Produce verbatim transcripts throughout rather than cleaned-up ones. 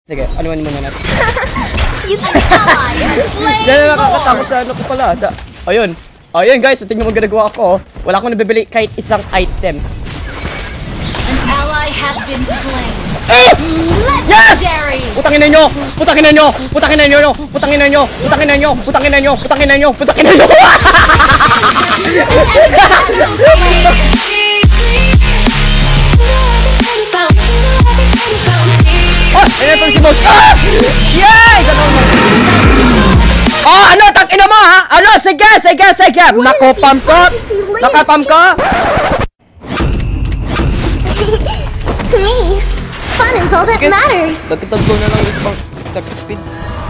Sige, anuan muna natin. You can ally and slay Yan na nakakatakot sa ano ko pala. Sa, ayun. Ayun guys, tingnan mo ginagawa ko. Wala akong nabibili kahit isang items. An ally has been slain. Eh! Yes! Legendary. Putangin na nyo! Putangin na nyo! Putangin na nyo! Putangin na nyo! Putangin na nyo! Putangin na nyo! Putangin na nyo! Putangin na nyo! Oh! Ayan ito si boss! Ah! Yay! Oh! Ano? Tangina mo ha? Ano? Sige! Sige! Sige! Nakopam ko! Nakapam ko! To me, fun is all that Sige. matters. Tatitagpo na lang isa pang sex speed.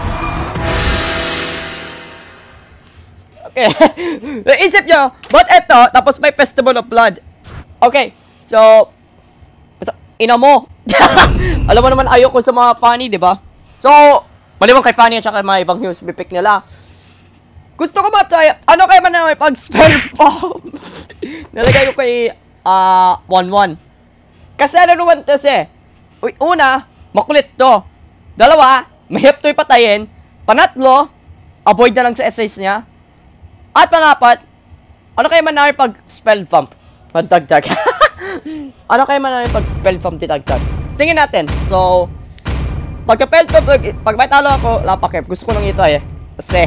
Okay. Naisip nyo, but eto, tapos may Festival of Blood. Okay, so, so ina mo. Alam mo naman ayoko sa mga funny, di ba? So, maliban kay funny at saka mga ibang news, bipick nila. Gusto ko matry, ano kayo man na may pag-spell bomb? Nalagay ko kay, ah, uh, one one. Kasi ano naman kasi, uy, una, makulit to. Dalawa, mahirap to ipatayin. Panatlo, avoid na lang sa essays niya. At panapat, ano kayo man namin pag spell bump? Pagdagdag. Ano kayo man namin pag spell bump ditagdag? Tingin natin. So, pagka-pel to, pag, pag may talo ako, lapakip. Gusto ko lang ito eh. Kasi,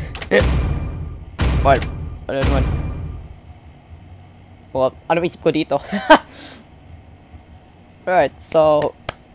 well, ano naman. Oh, ano isip ko dito? Alright, so...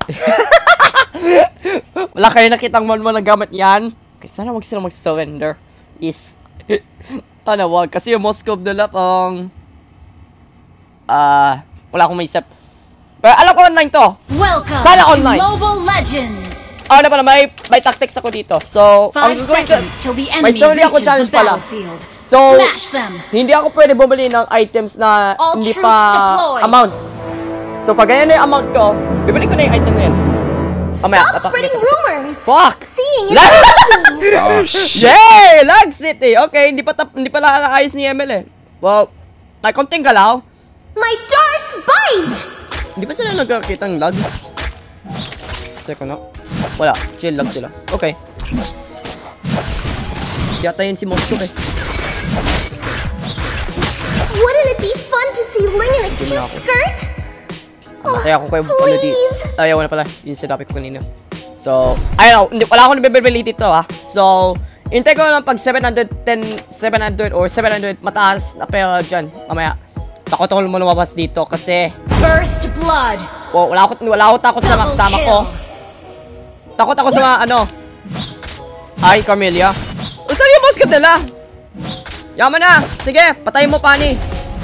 Wala kayo nakitang man man na gamit yan. Okay, sana wag sila mag-surrender. Is... ano, wag. Kasi yung Moscow nila pang... Ah... Uh, wala akong maisip. Pero alam ko online to. Welcome sana online. to Mobile Legends. Ah, ano pala, may, may tactics ako dito. So, ang gagawin ko... May sorry ako challenge pala. So, hindi ako pwede bumili ng items na All hindi pa amount. So, pag ganyan na yung amount ko, bibili ko na yung item na yun. Mamaya, Stop spreading rumors. Fuck! Seeing is Lag! believing. Oh, yay! Lag City! Okay, hindi pa, tap, hindi pala naayos ni M L eh. Well, may konting galaw. My darts bite. Hindi ba sila nagkakita ng lag? Teka na. Wala. Chill lang sila. Okay. Yata yun si Moscow eh. Wouldn't it be fun to see Ling in a cute skirt? Kaya ako kayo pala di... Ayaw na pala. Yung sinabi ko kanina. So, ayaw. Hindi, wala akong nabibili dito ha. So, hintay ko lang pag seven ten, seven hundred or seven hundred mataas na pera dyan. Mamaya. Takot ako lumabas dito kasi... First blood. Oh, wala ako, wala ako takot sa kasama ko. Takot ako sa mga ano. Hi, Camelia. O, saan yung Moscow nila? Yaman na. Sige, patayin mo, Pani.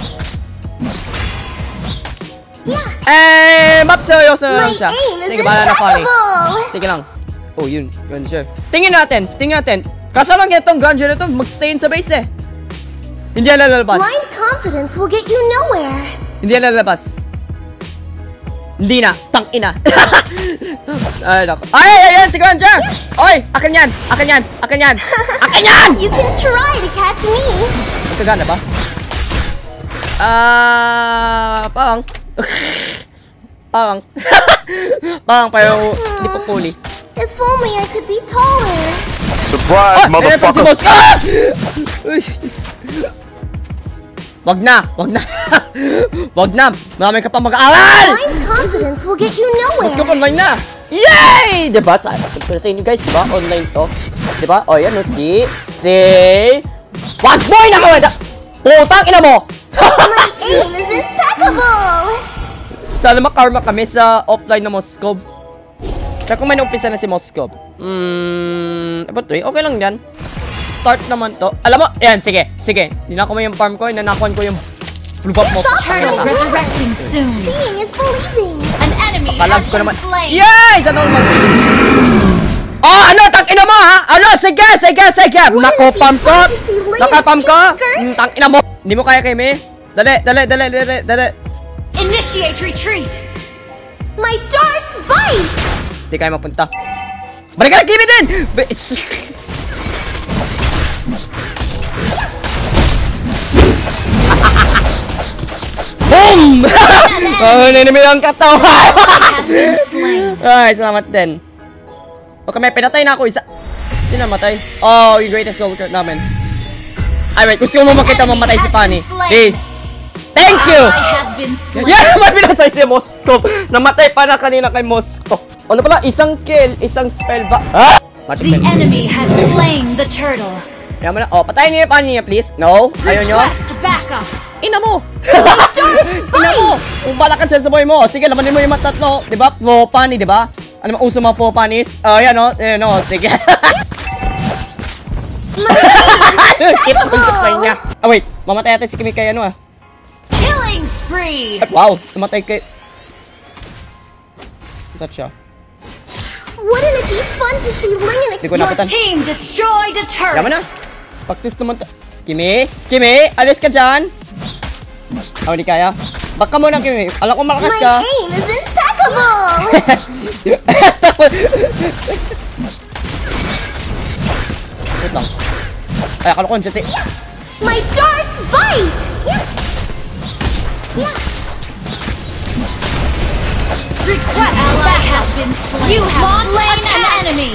Eh, map seryoso na lang siya. Sige, bahala na, Pani. Sige lang. Oh, yun. Yun, sure. Tingin natin. Tingin natin. Kaso lang itong Granger na ito, mag-stay sa base eh. Hindi yan lalabas. Blind confidence will get you nowhere. Hindi yan lalabas. Hindi na. Tangina. Ay, nako. Ay, ay, ay, si Granger! Oy, akin yan. Akin yan. Akin yan. Akin yan! You can try to catch me. Magkagana ba? Ah, parang. Parang. Parang pero hindi po puli. If only I could be taller. Surprise, Ah! motherfucker! Si ah! Wag na! Wag na! Wag na! Marami ka pa mag-aaral! Blind confidence will get you Mas ko nowhere. online na! Yay! Diba? Sa, sa inyo guys, diba? Online to. Diba? O yan o si... Si... Wag boy na kawada! Putang ina mo! My aim is impeccable. Sana makarma kami sa offline na Moscow. Kaya kung may naumpisa na si Moscow. Hmm... About three? Okay lang yan. Start naman to. Alam mo, yan, sige, sige. Dinako mo yung farm ko, nanakuan ko yung blue buff mo. Turtle resurrecting soon. Seeing is believing. An enemy Palag has ko been naman. slain. Yay! Sa naman mag- Oh, ano? Tangina mo ha? Ano? Sige, sige, sige. Nakopam ko. Nakapam ko. Hmm, tangina mo. Hindi mo kaya kay me? Dali, dali, dali, dali, dali. Initiate retreat. My darts bite. Hindi kaya mapunta. Balik ka lang, give me din! Boom! Oh, nanimil ang katawan! Has been slain. Alright, salamat din. Okay, may pinatay na ako isa. Sino namatay? Oh, yung greatest soldier namin. Alright, gusto mo makita mamatay si Fanny. Please. Thank you! Ally has been slain. Yeah, may pinatay si Moscow. Namatay pa na kanina kay Moscow. Ano pala? Isang kill, isang spell ba? Ah! The enemy has slain the turtle. Kaya mo na. Oh, patayin niyo yung Fanny niya, please. No? Ayaw nyo? Request backup. Ina mo! Ina mo! Kung bala ka dyan sa boy mo, sige, lamanin mo yung mga tatlo. Diba? Po Fanny, diba? Ano mo, uso mga po Fannies? Oh, yan o. Yan o, sige. Kita ko sa play niya. Ah, wait. Mamatay natin si Kimi kay ano ah. Killing spree. Ay, wow, tumatay kay... Saan siya? Wouldn't it be fun to see Ling in a Hindi ko Your napitan. team destroyed a turret. Yaman na. Practice naman to. Kimi? Kimi? Alis ka dyan? Oh, hindi kaya. Baka mo na, Kimi. Alam ko malakas My ka. aim is impeccable! Wait lang. Ay, akala ko dyan si... My darts bite! Yeah. Yeah. Request ally has been slain. You have slain an enemy.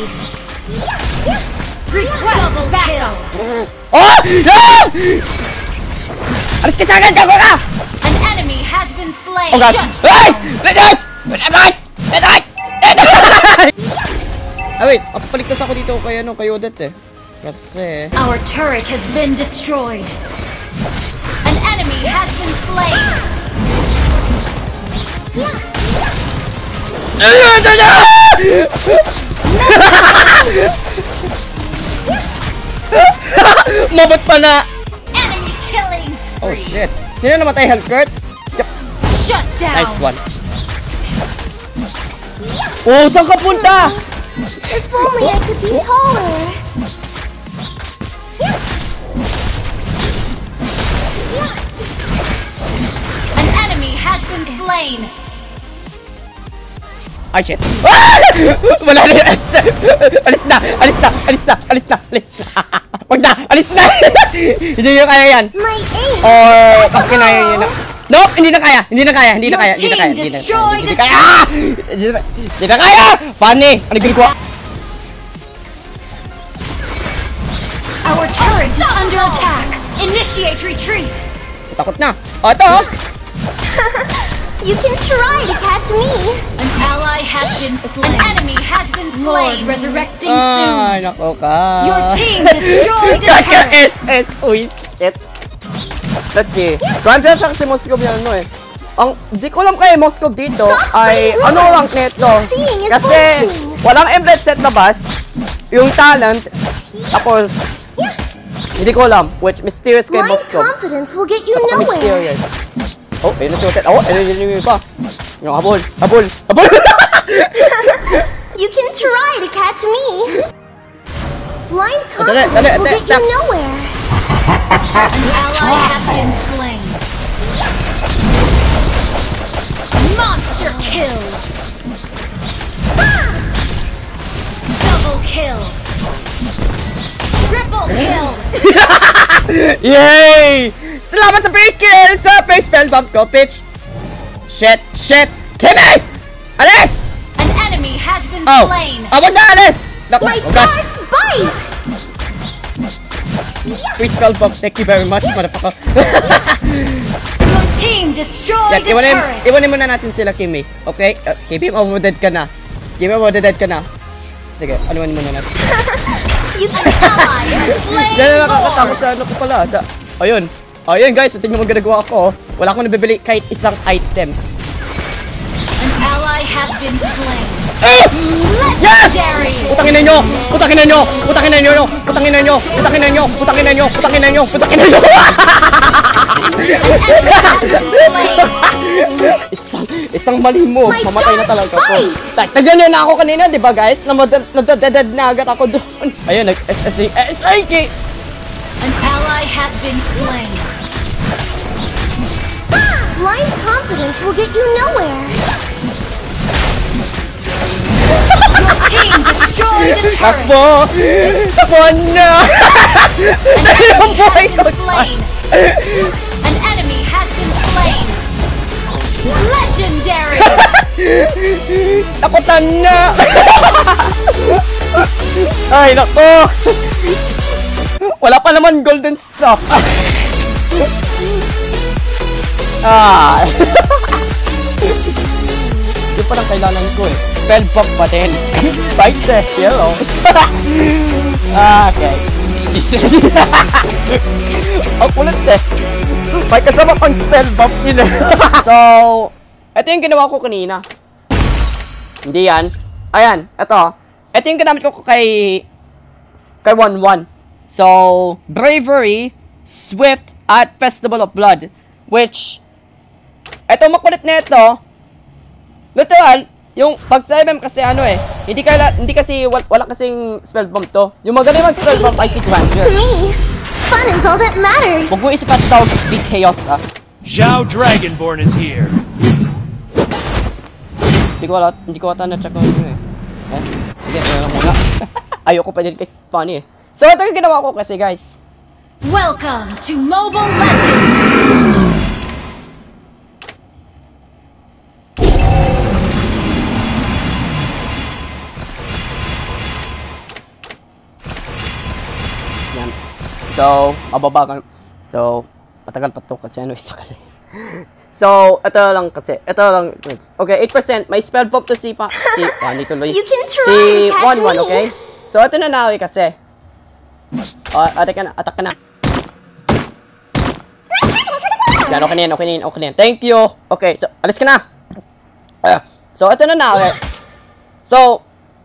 Request double kill. Oh! No! Alis ka sa akin! Gago ka! An enemy has been slain. Oh God! Shut Ay! down. Lenot! Lenot! Lenot! Lenot! Ah, wait. Papaligtas ako dito kay ano, kay Odette eh. Kasi... Our turret has been destroyed. An enemy has been slain. Mabot pa na! Enemy killing Oh spree. shit! Sino namatay, Hellcurt? Yep. Shut down. Nice one. Oh, saan ka punta? If only I could be taller. An enemy has been slain. Ay, shit. Ah! Wala na yung S. Alis na! Alis na! Alis na! Alis na! Alis na! Wag na! Alis na! Hindi nyo kaya yan. My aim Or, kapag kinaya nyo na. Nope! Hindi na kaya! Hindi na kaya! Hindi na Your kaya! Hindi na kaya! team Hindi na kaya! destroyed Hindi a na kaya! Ah! Hindi na- Hindi na kaya! Funny! Ano ginagawa? Our turret is under attack. Initiate retreat. Takot na! O, ito! oh. You can try to catch me. An ally has been slain. An enemy has been slain. Lord resurrecting Ay, soon. nako ka. Your team destroyed a Kaka turret. S S Uy, shit. Let's see. Grandia siya kasi Moskov yan, ano eh. Ang, di ko alam kay Moskov dito ay ano lang neto. Kasi walang embed set labas. Yung talent. Tapos, hindi ko alam. Which, mysterious kay Blind Moskov. confidence will get you Napaka nowhere. mysterious. Oh, ayun na si Otet. Oh, ayun na yung pa. Yung habol. Habol. Habol. You can try to catch me. Blind dali, confidence dali, will dali, get you dali. nowhere. An ally has been slain. Monster kill. Double kill. Triple kill. Yay! Salamat sa free kill sa first spell bump ko, bitch! Shit! Shit! Kimi! Alis! An enemy has been Oh! slain. Ah, wag na alis! Naku, My oh gosh! darts bite. Free spell bump, thank you very much, motherfucker. Your team destroyed Yan, a iwanin, turret. iwanin muna natin sila, Kimi. Okay? Uh, Kimi, mabudad ka na. Kimi, mabudad ka na. Sige, anuan muna natin. You can Ally has slain Yan na nakakatakot Lord. sa ano ko pala. Sa, ayun. Ayun guys, tingnan mo ginagawa ko. Wala akong nabibili kahit isang items. An ally has been slain. Eh! Yes! Legendary. Putangin na nyo! Putangin na nyo! Putangin na nyo! Putangin na nyo! Putangin na nyo! Putangin na nyo! Putangin na nyo! Putangin na nyo! Isang, isang mali mo. My Mamatay na darts talaga ako. bite! Tagtagan nyo na ako kanina, di ba guys? Nadadadad na agad ako doon. Ayun, nag-S S A. S A K! An ally has been slain. Blind confidence will get you nowhere. Your team destroyed a turret. Takbo! Takbo na! Ang buhay ko! Slain. An enemy has been slain. Legendary. Takutan na! Ay, nako! Wala pa naman golden stuff. Ah. Yung parang kailangan ko eh. Spell pop pa din. Spike the hello. Ah, okay. Ang kulit eh. May kasama pang spell buff yun eh. So, ito yung ginawa ko kanina. Hindi yan. Ayan, ito. Ito yung ginamit ko kay kay one one. So, Bravery, Swift, at Festival of Blood. Which, ito makulit na ito. Literal, yung pag sa M M kasi ano eh, hindi kaya hindi kasi wala, wala kasing spell bomb to. Yung magaling mag spell bomb ay si Grandeur. To me, fun is all that matters. Huwag mo isip at tawag big chaos ah. Zhao Dragonborn is here. Hindi ko wala, hindi ko ata na-check ko yun eh. Eh, sige, ito lang muna. Ayoko pa din kay Funny eh. So ito yung ginawa ko kasi guys. Welcome to Mobile Legends! Yan. So, mababa ka. So, matagal pa to kasi ano ito kasi. So, ito lang kasi. Ito lang. Okay, eight percent. May spell bomb to si pa. Si, Funny tuloy. You can Si try to catch one one, me. okay? So, ito na nawi kasi. Oh, attack ka na, attack ka na. Yan, okay na yan, okay na yan, okay na yan. Thank you. Okay, so, alis ka na. Uh, so, ito na nawi. So,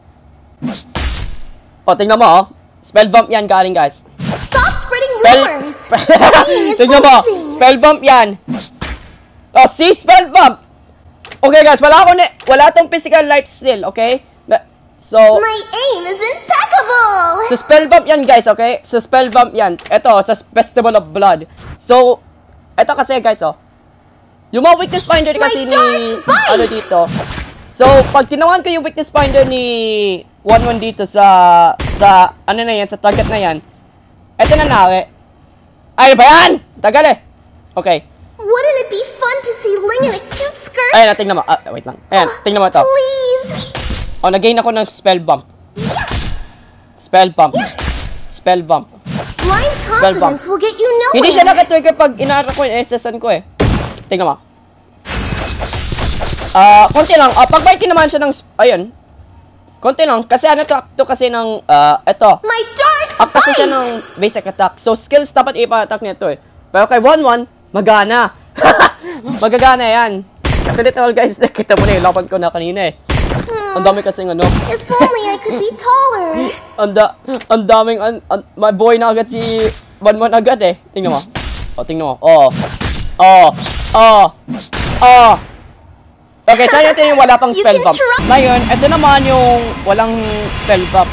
oh, tingnan mo, oh. Spell bump yan galing, guys. Stop spreading Spell, rumors. spell, Seeing is tingnan mo, believing. spell bump yan. Oh, see, spell bump. Okay, guys, wala ako na, wala tong physical life still, okay? Na- So, My aim is impeccable. so spell bump yan, guys, okay? So, spell bump yan. Ito, sa Festival of Blood. So, ito kasi, guys, oh. Yung mga weakness finder kasi My ni, darts bite! ano dito. So, pag tinawan ko yung weakness finder ni one one dito sa, sa, ano na yan, sa target na yan. Ito na nawe. Ay, ba yan? Tagal eh. Okay. Wouldn't it be fun to see Ling in a cute skirt? Ayan, tingnan mo. Ah, wait lang. Ayan, tingnan mo ito. Please. Oh, nag-gain ako ng spell bump. Spell bump. Spell bump. Blind confidence will get you nowhere. Hindi siya naka-trigger pag inaara ko yung S S N ko eh. Tingnan mo. Ah, uh, konti lang. Ah, uh, pag-bite naman siya ng, ayun. Konti lang. Kasi ano to, to kasi ng, ah, uh, ito. My darts Up kasi siya bite. ng basic attack. So, skills dapat ipa-attack nito eh. Pero kay one one, magana. Magagana yan. Kasi literal guys, nakita mo na yung laban ko na kanina eh. Ang dami kasing ano. If only I could be taller. Ang da, ang daming, an, an, my boy na agad si one one agad eh. Tingnan mo. O, tingnan mo. Oh. Oh. Oh. Oh. Okay, try natin yung wala pang You spell can bump. try- Ngayon, ito naman yung walang spell bump.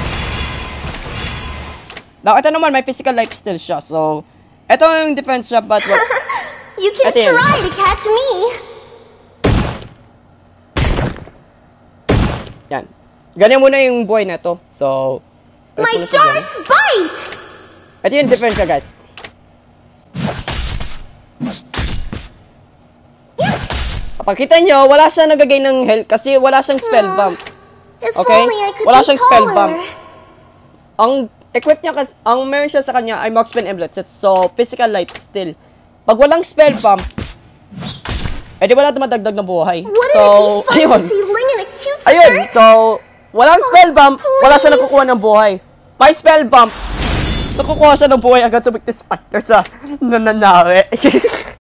Now, ito naman may physical life still siya. So, ito yung defense siya but well, You can Ate yun. try to catch me. yan. Ganyan muna yung buhay na to. So, My ayos muna siya dyan. darts bite. Ito yung defense siya, guys. Kapag kita nyo, wala siya nagagay ng health kasi wala siyang spell bump. If Okay? only I could Wala be siyang spell taller. bump. Ang equip niya kasi, ang meron siya sa kanya ay Marksman Emblet. So, physical life still. Pag walang spell bump, edi wala dumadagdag ng buhay. Wouldn't So, it be fun ayun. to see Ling in a cute skirt? Ayun, so, walang spell bump, wala siya please. nakukuha ng buhay. May spell bump, nakukuha siya ng buhay agad sa weakness fighter sa nananawe.